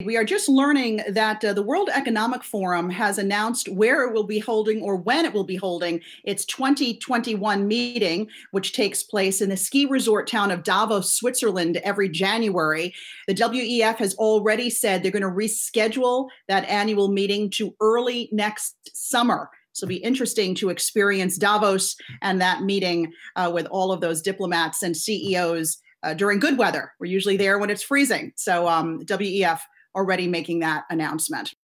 We are just learning that the World Economic Forum has announced where it will be holding or when it will be holding its 2021 meeting, which takes place in the ski resort town of Davos, Switzerland, every January. The WEF has already said they're going to reschedule that annual meeting to early next summer. So it'll be interesting to experience Davos and that meeting with all of those diplomats and CEOs during good weather. We're usually there when it's freezing. So WEF already making that announcement.